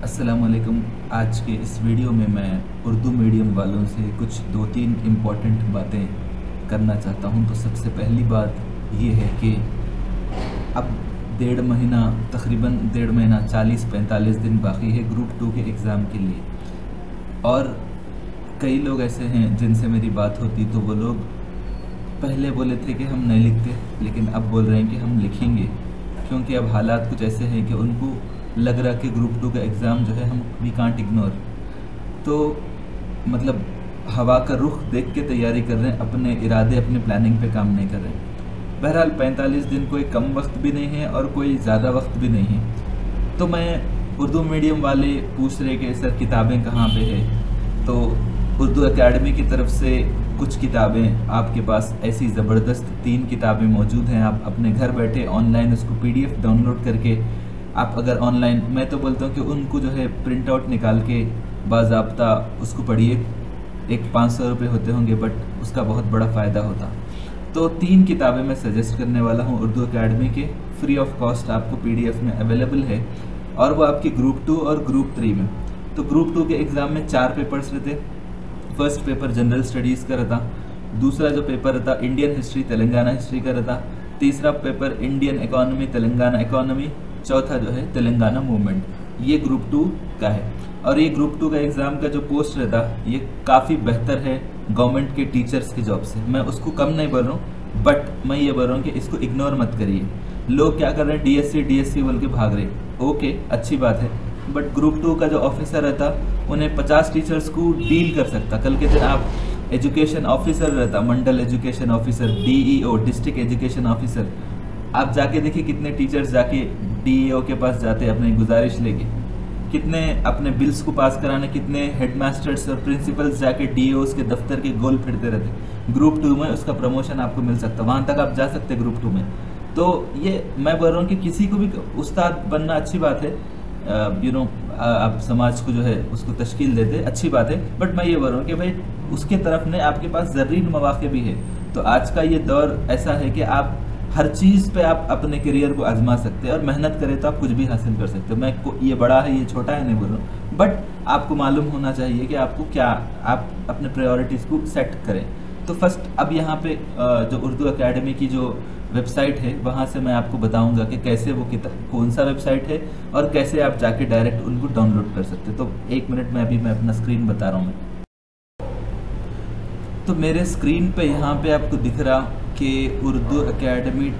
अस्सलाम वालेकुम। आज के इस वीडियो में मैं उर्दू मीडियम वालों से कुछ 2-3 इम्पॉर्टेंट बातें करना चाहता हूं। तो सबसे पहली बात ये है कि अब तकरीबन डेढ़ महीना 40-45 दिन बाकी है ग्रुप 2 के एग्ज़ाम के लिए। और कई लोग ऐसे हैं जिनसे मेरी बात होती तो वो लोग पहले बोले थे कि हम नहीं लिखते, लेकिन अब बोल रहे हैं कि हम लिखेंगे, क्योंकि अब हालात कुछ ऐसे हैं कि उनको लग रहा कि ग्रुप 2 का एग्ज़ाम जो है हम वी कांट इग्नोर। तो मतलब हवा का रुख देख के तैयारी कर रहे हैं, अपने इरादे अपने प्लानिंग पे काम नहीं कर रहे हैं। बहरहाल 45 दिन कोई कम वक्त भी नहीं है और कोई ज़्यादा वक्त भी नहीं है। तो मैं उर्दू मीडियम वाले पूछ रहे कि सर किताबें कहाँ पे है, तो उर्दू एकेडमी की तरफ से कुछ किताबें आपके पास ऐसी ज़बरदस्त 3 किताबें मौजूद हैं। आप अपने घर बैठे ऑनलाइन उसको PDF डाउनलोड करके आप अगर ऑनलाइन, मैं तो बोलता हूँ कि उनको जो है प्रिंट आउट निकाल के बाज़ाब्ता उसको पढ़िए। एक 500 रुपये होते होंगे, बट उसका बहुत बड़ा फ़ायदा होता। तो 3 किताबें मैं सजेस्ट करने वाला हूँ उर्दू एकेडमी के, फ्री ऑफ कॉस्ट आपको PDF में अवेलेबल है, और वो आपकी ग्रुप 2 और ग्रुप 3 में। तो ग्रुप 2 के एग्ज़ाम में 4 पेपर्स रहते। फर्स्ट पेपर जनरल स्टडीज़ का रहता, दूसरा जो पेपर रहता इंडियन हिस्ट्री तेलंगाना हिस्ट्री का रहता, तीसरा paper Indian economy Telangana economy, चौथा जो है तेलंगाना मूवमेंट। ये ग्रुप 2 का है। और ये ग्रुप 2 का एग्ज़ाम का जो पोस्ट रहता ये काफ़ी बेहतर है गवर्नमेंट के टीचर्स की जॉब से। मैं उसको कम नहीं बोल रहा हूँ, बट मैं ये बोल रहा हूँ कि इसको इग्नोर मत करिए। लोग क्या कर रहे हैं, DSC बोल के भाग रहे, ओके अच्छी बात है, बट ग्रुप 2 का जो ऑफिसर रहता उन्हें 50 टीचर्स को डील कर सकता। कल के दिन आप एजुकेशन ऑफिसर रहता, mandal education officer, DEO district education officer, आप जाके देखिए कितने टीचर्स जाके DEO के पास जाते अपनी गुजारिश लेके, कितने अपने बिल्स को पास कराने, कितने हेडमास्टर्स और प्रिंसिपल्स जाके DEOs के दफ्तर के गोल फिरते रहते। ग्रुप 2 में उसका प्रमोशन आपको मिल सकता, वहाँ तक आप जा सकते ग्रुप 2 में। तो ये मैं बोल रहा हूँ कि किसी को भी उस्ताद बनना अच्छी बात है, आप समाज को जो है उसको तश्कील देते, अच्छी बात है, बट मैं ये बोल रहा हूँ कि भाई उसके तरफ ने आपके पास ज़र्रीन मौक़े भी है। तो आज का ये दौर ऐसा है कि आप हर चीज़ पे आप अपने करियर को आजमा सकते हैं, और मेहनत करें तो आप कुछ भी हासिल कर सकते हो। मैं ये बड़ा है ये छोटा है नहीं बोल रहा हूँ, बट आपको मालूम होना चाहिए कि आपको क्या, आप अपने प्रायोरिटीज़ को सेट करें। तो फर्स्ट अब यहाँ पे जो उर्दू एकेडमी की जो वेबसाइट है वहाँ से मैं आपको बताऊंगा कि कैसे वो किताब, कौन सा वेबसाइट है और कैसे आप जाके डायरेक्ट उनको डाउनलोड कर सकते। तो 1 मिनट में अभी मैं अपना स्क्रीन बता रहा हूँ। तो मेरे स्क्रीन पे यहाँ पे आपको दिख रहा कि Urdu academy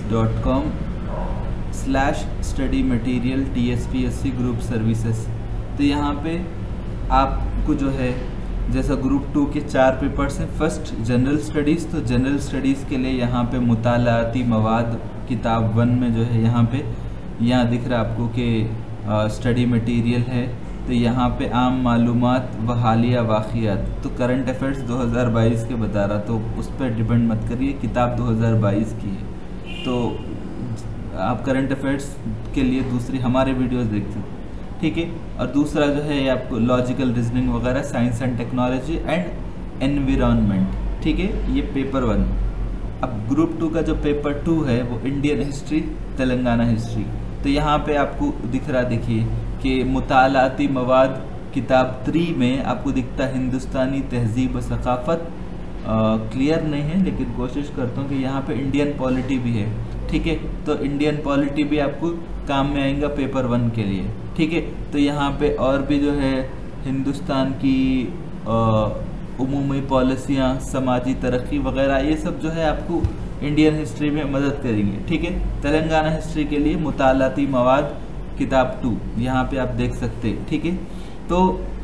ts.com/study material TSPSC group services. तो यहाँ पे आपको जो है जैसा ग्रुप 2 के 4 पेपर्स हैं। फर्स्ट जनरल स्टडीज़, तो जनरल स्टडीज़ के लिए यहाँ पे मुतालाती मवाद किताब 1 में जो है यहाँ दिख रहा आपको कि स्टडी मटेरियल है। तो यहाँ पे आम मालूमात व हालिया वाक़ियात, तो करंट अफेयर्स 2022 के बता रहा, तो उस पर डिपेंड मत करिए, किताब 2022 की है। तो आप करंट अफेयर्स के लिए दूसरी हमारे वीडियोस देखते हो, ठीक है। और दूसरा जो है ये आपको लॉजिकल रीजनिंग वगैरह, science and technology and environment, ठीक है, ये पेपर 1। अब ग्रुप 2 का जो पेपर 2 है वो इंडियन हिस्ट्री तेलंगाना हिस्ट्री। तो यहाँ पे आपको दिख रहा, देखिए कि मुतालाती मवाद किताब 3 में आपको दिखता हिंदुस्तानी तहजीब व सकाफ़त। क्लियर नहीं है लेकिन कोशिश करता हूँ कि यहाँ पे इंडियन पॉलिटी भी है, ठीक है। तो इंडियन पॉलिटी भी आपको काम में आएगा पेपर 1 के लिए, ठीक है। तो यहाँ पे और भी जो है हिंदुस्तान की उमूमी पॉलिसियाँ, समाजी तरक्की वगैरह, ये सब जो है आपको इंडियन हिस्ट्री में मदद करेंगे, ठीक है। तेलंगाना हिस्ट्री के लिए मुतालाती मवाद किताब 2 यहाँ पे आप देख सकते हैं, ठीक है। तो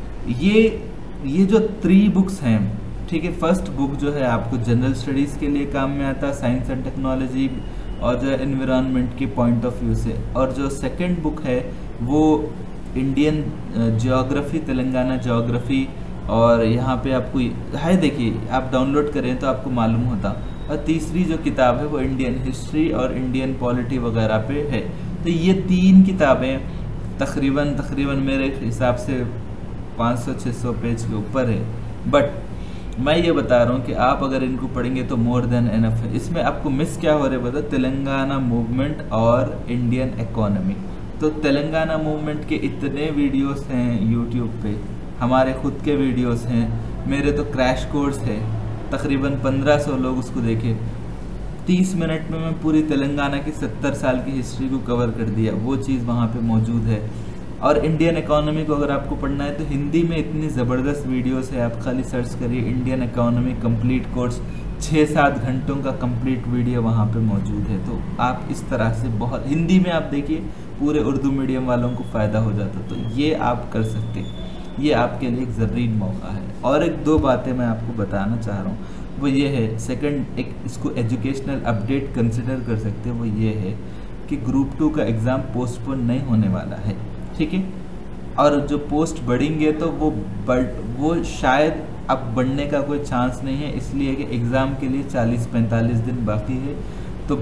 ये जो 3 बुक्स हैं, ठीक है। फर्स्ट बुक जो है आपको जनरल स्टडीज़ के लिए काम में आता, साइंस एंड टेक्नोलॉजी और जो एनवायरनमेंट के पॉइंट ऑफ व्यू से। और जो सेकंड बुक है वो इंडियन ज्योग्राफी तेलंगाना ज्योग्राफी, और यहाँ पे आपको है, देखिए आप डाउनलोड करें तो आपको मालूम होता। और तीसरी जो किताब है वो इंडियन हिस्ट्री और इंडियन पॉलिटी वगैरह पे है। तो ये 3 किताबें तकरीबन मेरे हिसाब से 500-600 पेज के ऊपर है, बट मैं ये बता रहा हूँ कि आप अगर इनको पढ़ेंगे तो मोर देन एनफ है। इसमें आपको मिस क्या हो रहा है बता, तेलंगाना मूवमेंट और इंडियन इकोनॉमी, तो तेलंगाना मूवमेंट के इतने वीडियोस हैं यूट्यूब पे, हमारे खुद के वीडियोस हैं, मेरे तो क्रैश कोर्स है, तकरीबन 1500 लोग उसको देखे। 30 मिनट में मैं पूरी तेलंगाना की 70 साल की हिस्ट्री को कवर कर दिया, वो चीज़ वहाँ पे मौजूद है। और इंडियन इकोनॉमी को अगर आपको पढ़ना है तो हिंदी में इतनी ज़बरदस्त वीडियोस है, आप खाली सर्च करिए इंडियन इकोनॉमी कंप्लीट कोर्स, 6-7 घंटों का कंप्लीट वीडियो वहाँ पे मौजूद है। तो आप इस तरह से बहुत हिंदी में आप देखिए, पूरे उर्दू मीडियम वालों को फ़ायदा हो जाता, तो ये आप कर सकते, ये आपके लिए एक ज़रूरी मौका है। और एक दो बातें मैं आपको बताना चाह रहा हूँ, वो ये है, सेकंड एक इसको एजुकेशनल अपडेट कंसिडर कर सकते हैं, वो ये है कि ग्रुप 2 का एग्ज़ाम पोस्टपोन नहीं होने वाला है, ठीक है। और जो पोस्ट बढ़ेंगे तो वो शायद अब बढ़ने का कोई चांस नहीं है, इसलिए कि एग्ज़ाम के लिए 40-45 दिन बाकी है। तो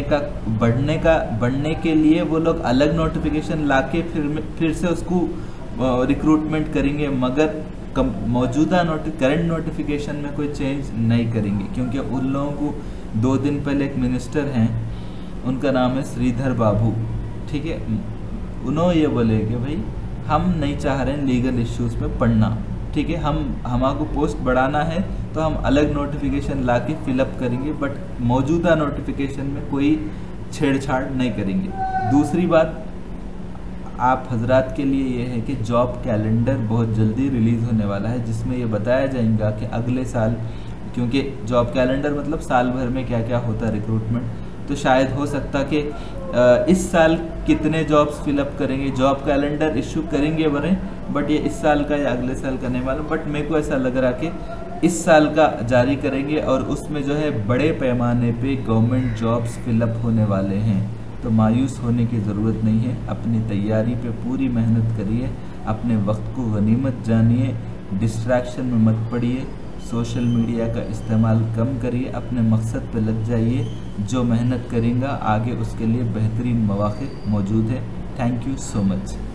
बढ़ने के लिए वो लोग अलग नोटिफिकेशन लाके फिर से उसको रिक्रूटमेंट करेंगे, मगर मौजूदा करंट नोटिफिकेशन में कोई चेंज नहीं करेंगे, क्योंकि उन लोगों को 2 दिन पहले एक मिनिस्टर हैं, उनका नाम है श्रीधर बाबू, ठीक है। उन्होंने ये बोले कि भाई हम नहीं चाह रहे हैं लीगल इश्यूज़ पे पढ़ना, ठीक है, हमारे को पोस्ट बढ़ाना है तो हम अलग नोटिफिकेशन ला के फिलअप करेंगे, बट मौजूदा नोटिफिकेशन में कोई छेड़छाड़ नहीं करेंगे। दूसरी बात आप हजरात के लिए ये है कि जॉब कैलेंडर बहुत जल्दी रिलीज़ होने वाला है, जिसमें ये बताया जाएगा कि अगले साल, क्योंकि जॉब कैलेंडर मतलब साल भर में क्या क्या होता है रिक्रूटमेंट, तो शायद हो सकता कि इस साल कितने जॉब्स फिलअप करेंगे, जॉब कैलेंडर इशू करेंगे बड़े, बट ये इस साल का या अगले साल का नहीं मालूम, बट मेरे को ऐसा लग रहा कि इस साल का जारी करेंगे और उसमें जो है बड़े पैमाने पे गवर्नमेंट जॉब्स फिलअप होने वाले हैं। तो मायूस होने की ज़रूरत नहीं है, अपनी तैयारी पे पूरी मेहनत करिए, अपने वक्त को गनीमत जानिए, डिस्ट्रैक्शन में मत पड़िए, सोशल मीडिया का इस्तेमाल कम करिए, अपने मकसद पे लग जाइए। जो मेहनत करेंगे आगे उसके लिए बेहतरीन मौक़े मौजूद है। Thank you so much.